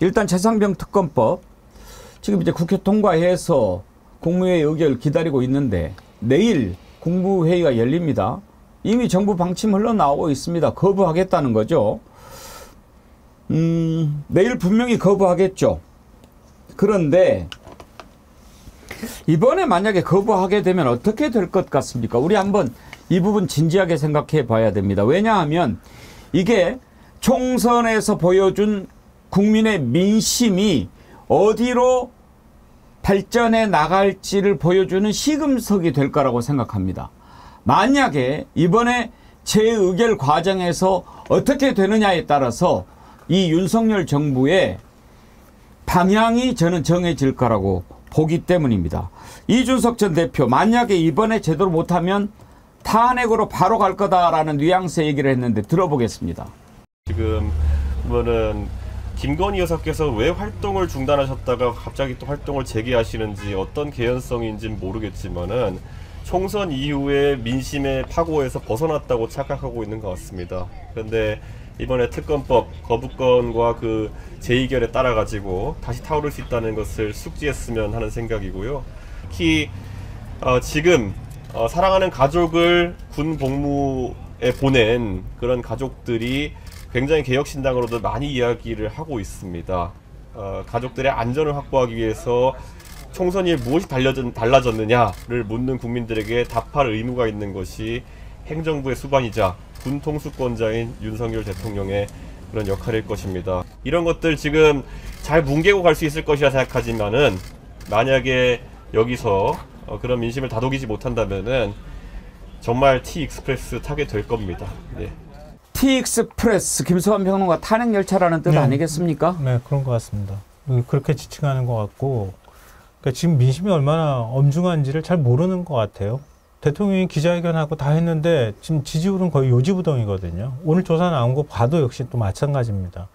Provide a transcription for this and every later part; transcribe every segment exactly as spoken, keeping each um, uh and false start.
일단 최상병 특검법 지금 이제 국회 통과해서 국무회의 의결 기다리고 있는데 내일 국무회의가 열립니다. 이미 정부 방침 흘러나오고 있습니다. 거부하겠다는 거죠. 음, 내일 분명히 거부하겠죠. 그런데 이번에 만약에 거부하게 되면 어떻게 될 것 같습니까? 우리 한번 이 부분 진지하게 생각해 봐야 됩니다. 왜냐하면 이게 총선에서 보여준 국민의 민심이 어디로 발전해 나갈지를 보여주는 시금석이 될 거라고 생각합니다. 만약에 이번에 재의결 과정에서 어떻게 되느냐에 따라서 이 윤석열 정부의 방향이 저는 정해질 거라고 보기 때문입니다. 이준석 전 대표 만약에 이번에 제대로 못하면 탄핵으로 바로 갈 거다라는 뉘앙스 얘기를 했는데 들어보겠습니다. 지금 보면은 김건희 여사께서 왜 활동을 중단하셨다가 갑자기 또 활동을 재개하시는지 어떤 개연성인지는 모르겠지만은 총선 이후에 민심의 파고에서 벗어났다고 착각하고 있는 것 같습니다. 그런데 이번에 특검법 거부권과 그 재의결에 따라 가지고 다시 타오를 수 있다는 것을 숙지했으면 하는 생각이고요. 특히 어 지금 어 사랑하는 가족을 군 복무에 보낸 그런 가족들이 굉장히 개혁신당으로도 많이 이야기를 하고 있습니다. 어 가족들의 안전을 확보하기 위해서 총선이 무엇이 달라졌, 달라졌느냐를 묻는 국민들에게 답할 의무가 있는 것이 행정부의 수반이자 군 통수권자인 윤석열 대통령의 그런 역할일 것입니다. 이런 것들 지금 잘 뭉개고 갈 수 있을 것이라 생각하지만은 만약에 여기서 어, 그런 민심을 다독이지 못한다면은 정말 T익스프레스 타게 될 겁니다. 네. T익스프레스 김수환 평론가 탄핵 열차라는 뜻 네. 아니겠습니까? 네, 그런 것 같습니다. 그렇게 지칭하는 것 같고, 그러니까 지금 민심이 얼마나 엄중한지를 잘 모르는 것 같아요. 대통령이 기자회견하고 다 했는데 지금 지지율은 거의 요지부동이거든요. 오늘 조사 나온 거 봐도 역시 또 마찬가지입니다.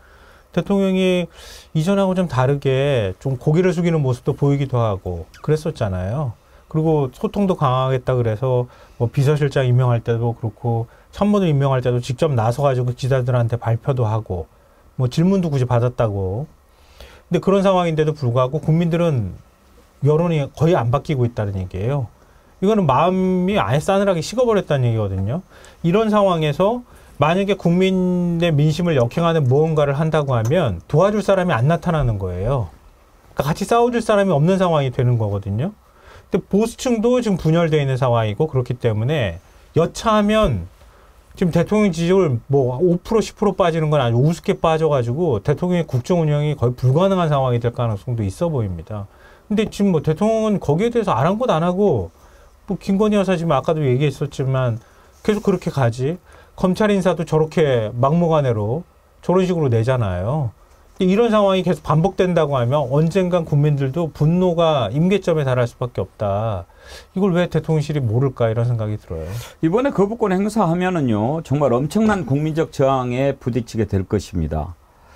대통령이 이전하고 좀 다르게 좀 고개를 숙이는 모습도 보이기도 하고 그랬었잖아요. 그리고 소통도 강화하겠다 그래서 뭐 비서실장 임명할 때도 그렇고 참모들 임명할 때도 직접 나서가지고 기자들한테 발표도 하고 뭐 질문도 굳이 받았다고. 근데 그런 상황인데도 불구하고 국민들은 여론이 거의 안 바뀌고 있다는 얘기예요. 이거는 마음이 아예 싸늘하게 식어버렸다는 얘기거든요. 이런 상황에서 만약에 국민의 민심을 역행하는 무언가를 한다고 하면 도와줄 사람이 안 나타나는 거예요. 그러니까 같이 싸워줄 사람이 없는 상황이 되는 거거든요. 근데 보수층도 지금 분열되어 있는 상황이고 그렇기 때문에 여차하면 지금 대통령 지지율 뭐 오 퍼센트 십 퍼센트 빠지는 건 아주 우습게 빠져가지고 대통령의 국정 운영이 거의 불가능한 상황이 될 가능성도 있어 보입니다. 근데 지금 뭐 대통령은 거기에 대해서 아랑곳 안 하고 뭐 김건희 여사 지금 아까도 얘기했었지만 계속 그렇게 가지. 검찰 인사도 저렇게 막무가내로 저런 식으로 내잖아요. 이런 상황이 계속 반복된다고 하면 언젠간 국민들도 분노가 임계점에 달할 수밖에 없다. 이걸 왜 대통령실이 모를까 이런 생각이 들어요. 이번에 거부권 행사하면은요 정말 엄청난 국민적 저항에 부딪히게 될 것입니다.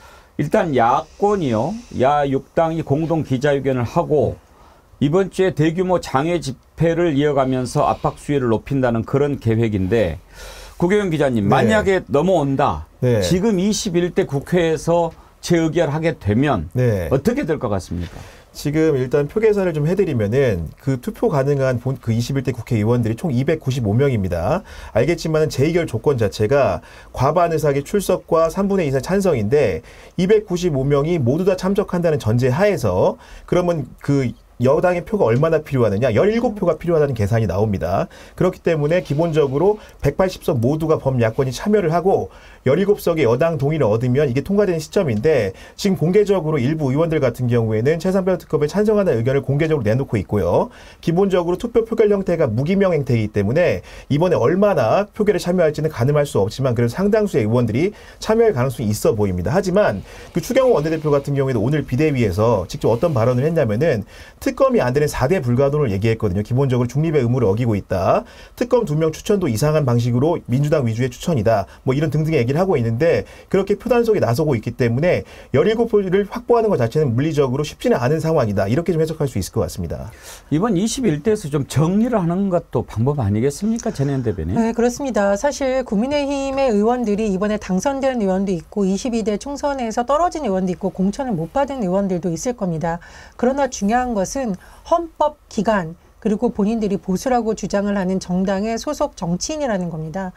일단 야권이요, 야 육 당이 공동 기자회견을 하고 이번 주에 대규모 장외 집회를 이어가면서 압박 수위를 높인다는 그런 계획인데 구교영 기자님, 만약에 네. 넘어온다. 네. 지금 이십일 대 국회에서 재의결하게 되면 네. 어떻게 될 것 같습니까? 지금 일단 표 계산을 좀 해드리면은 그 투표 가능한 본 그 이십일 대 국회의원들이 총 이백구십오 명입니다. 알겠지만 재의결 조건 자체가 과반 의석의 출석과 삼분의 이 이상 찬성인데 이백구십오 명이 모두 다 참석한다는 전제 하에서 그러면 그 여당의 표가 얼마나 필요하느냐? 열일곱 표가 필요하다는 계산이 나옵니다. 그렇기 때문에 기본적으로 백팔십 석 모두가 범야권이 참여를 하고 열일곱 석의 여당 동의를 얻으면 이게 통과되는 시점인데 지금 공개적으로 일부 의원들 같은 경우에는 최상병 특검에 찬성하는 의견을 공개적으로 내놓고 있고요. 기본적으로 투표 표결 형태가 무기명 행태이기 때문에 이번에 얼마나 표결에 참여할지는 가늠할 수 없지만 그래도 상당수의 의원들이 참여할 가능성이 있어 보입니다. 하지만 그 추경호 원내대표 같은 경우에도 오늘 비대위에서 직접 어떤 발언을 했냐면은 특 특검이 안 되는 사 대 불가능을 얘기했거든요. 기본적으로 중립의 의무를 어기고 있다. 특검 두 명 추천도 이상한 방식으로 민주당 위주의 추천이다. 뭐 이런 등등의 얘기를 하고 있는데 그렇게 표단속에 나서고 있기 때문에 열일곱 표를 확보하는 것 자체는 물리적으로 쉽지는 않은 상황이다. 이렇게 좀 해석할 수 있을 것 같습니다. 이번 이십일 대에서 좀 정리를 하는 것도 방법 아니겠습니까? 전혜연 대변인. 네, 그렇습니다. 사실 국민의힘의 의원들이 이번에 당선된 의원도 있고 이십이 대 총선에서 떨어진 의원도 있고 공천을 못 받은 의원들도 있을 겁니다. 그러나 중요한 것은 헌법 기관 그리고 본인들이 보수라고 주장을 하는 정당의 소속 정치인이라는 겁니다.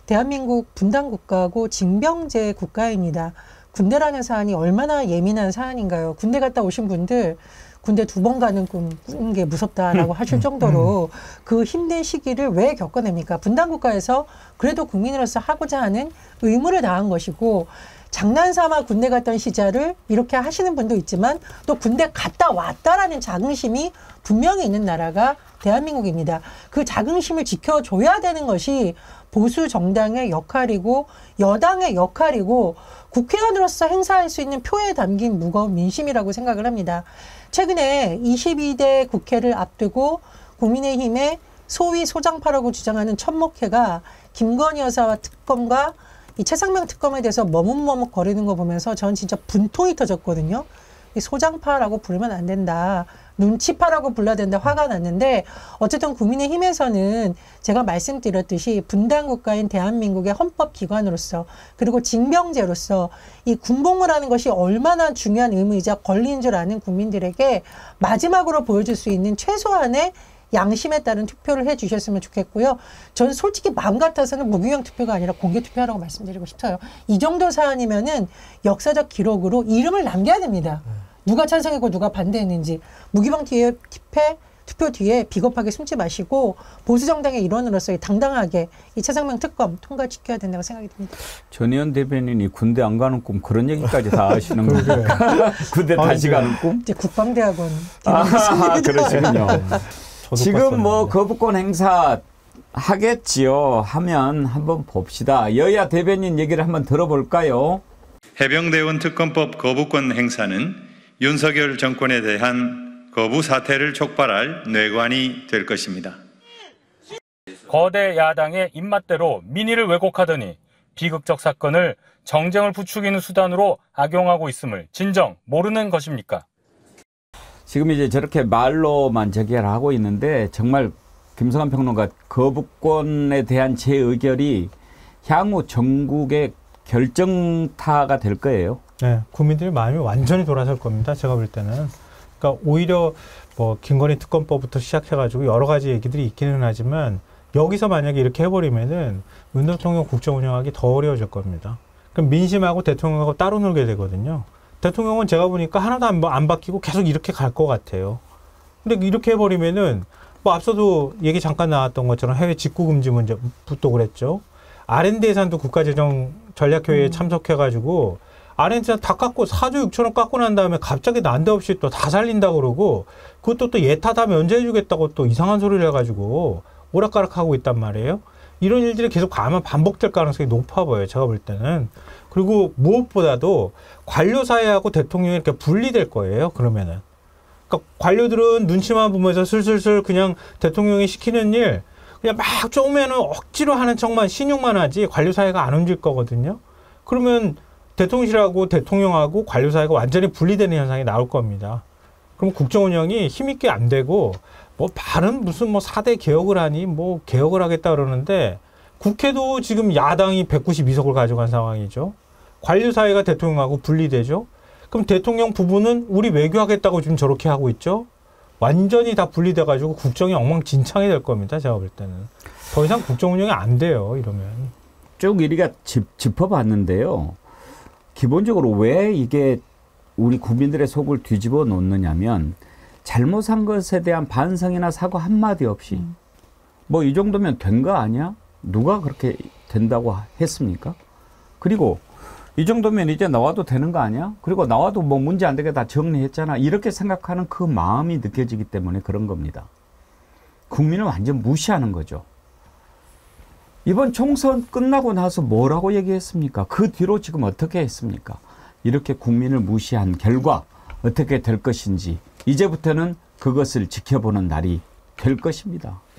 대한민국 분단 국가고 징병제 국가입니다. 군대라는 사안이 얼마나 예민한 사안인가요? 군대 갔다 오신 분들 군대 두 번 가는 꿈 꾸는 게 무섭다라고 하실 정도로 그 힘든 시기를 왜 겪어냅니까? 분단 국가에서 그래도 국민으로서 하고자 하는 의무를 다한 것이고 장난삼아 군대 갔던 시절을 이렇게 하시는 분도 있지만 또 군대 갔다 왔다라는 자긍심이 분명히 있는 나라가 대한민국입니다. 그 자긍심을 지켜줘야 되는 것이 보수 정당의 역할이고 여당의 역할이고 국회의원으로서 행사할 수 있는 표에 담긴 무거운 민심이라고 생각을 합니다. 최근에 이십이 대 국회를 앞두고 국민의힘의 소위 소장파라고 주장하는 천목회가 김건희 여사 특검과 이 최상명 특검에 대해서 머뭇머뭇 거리는 거 보면서 전 진짜 분통이 터졌거든요. 이 소장파라고 부르면 안 된다. 눈치파라고 불러야 된다. 화가 났는데 어쨌든 국민의힘에서는 제가 말씀드렸듯이 분단 국가인 대한민국의 헌법기관으로서 그리고 징병제로서 이 군복무를 하는 것이 얼마나 중요한 의무이자 권리인 줄 아는 국민들에게 마지막으로 보여줄 수 있는 최소한의 양심에 따른 투표를 해 주셨으면 좋겠고요. 저는 솔직히 마음 같아서는 무기명 투표가 아니라 공개 투표하라고 말씀드리고 싶어요. 이 정도 사안이면은 역사적 기록으로 이름을 남겨야 됩니다. 누가 찬성했고 누가 반대했는지. 무기명 뒤에 투표, 투표 뒤에 비겁하게 숨지 마시고 보수 정당의 일원으로서 당당하게 이 최상명 특검 통과시켜야 된다고 생각이 듭니다. 전혜연 대변인이 군대 안 가는 꿈 그런 얘기까지 다 하시는 겁니까? 군대 다시 가는 꿈? 이제 국방대학원. 아, 그러시군요. 지금 봤었는데. 뭐 거부권 행사 하겠지요. 하면 한번 봅시다. 여야 대변인 얘기를 한번 들어볼까요? 해병대원 특검법 거부권 행사는 윤석열 정권에 대한 거부 사태를 촉발할 뇌관이 될 것입니다. 거대 야당의 입맛대로 민의를 왜곡하더니 비극적 사건을 정쟁을 부추기는 수단으로 악용하고 있음을 진정 모르는 것입니까? 지금 이제 저렇게 말로만 제기를 하고 있는데 정말 김성환 평론가 거부권에 대한 제 의결이 향후 전국의 결정타가 될 거예요. 네, 국민들의 마음이 완전히 돌아설 겁니다. 제가 볼 때는. 그러니까 오히려 뭐 김건희 특검법부터 시작해가지고 여러 가지 얘기들이 있기는 하지만 여기서 만약에 이렇게 해버리면은 윤 대통령 국정 운영하기 더 어려워질 겁니다. 그럼 민심하고 대통령하고 따로 놀게 되거든요. 대통령은 제가 보니까 하나도 안, 안 바뀌고 계속 이렇게 갈 것 같아요. 근데 이렇게 해버리면은 뭐 앞서도 얘기 잠깐 나왔던 것처럼 해외 직구 금지 문제부터 그랬죠. 알 앤 디 예산도 국가재정전략회의에 음. 참석해가지고 알 앤 디 예산 다 깎고 사조 육천억 깎고 난 다음에 갑자기 난데없이 또 다 살린다고 그러고 그것도 또 예타 다 면제해주겠다고 또 이상한 소리를 해가지고 오락가락하고 있단 말이에요. 이런 일들이 계속 가면 반복될 가능성이 높아 보여요. 제가 볼 때는. 그리고 무엇보다도 관료사회하고 대통령이 이렇게 분리될 거예요. 그러면은. 그러니까 관료들은 눈치만 보면서 슬슬슬 그냥 대통령이 시키는 일 그냥 막 쪼면은 억지로 하는 척만 신용만 하지 관료사회가 안 움직일 거거든요. 그러면 대통령실하고 대통령하고 관료사회가 완전히 분리되는 현상이 나올 겁니다. 그럼 국정 운영이 힘있게 안 되고 뭐 발은 무슨 뭐 사 대 개혁을 하니 뭐 개혁을 하겠다 그러는데 국회도 지금 야당이 백구십이 석을 가져간 상황이죠. 관료사회가 대통령하고 분리되죠. 그럼 대통령 부부는 우리 외교하겠다고 지금 저렇게 하고 있죠. 완전히 다 분리돼가지고 국정이 엉망진창이 될 겁니다. 제가 볼 때는. 더 이상 국정 운영이 안 돼요. 이러면. 쭉 우리가 짚, 짚어봤는데요. 기본적으로 왜 이게 우리 국민들의 속을 뒤집어 놓느냐면 잘못한 것에 대한 반성이나 사과 한마디 없이 음. 뭐 이 정도면 된 거 아니야? 누가 그렇게 된다고 했습니까? 그리고 이 정도면 이제 나와도 되는 거 아니야? 그리고 나와도 뭐 문제 안 되게 다 정리했잖아. 이렇게 생각하는 그 마음이 느껴지기 때문에 그런 겁니다. 국민을 완전 무시하는 거죠. 이번 총선 끝나고 나서 뭐라고 얘기했습니까? 그 뒤로 지금 어떻게 했습니까? 이렇게 국민을 무시한 결과 어떻게 될 것인지 이제부터는 그것을 지켜보는 날이 될 것입니다.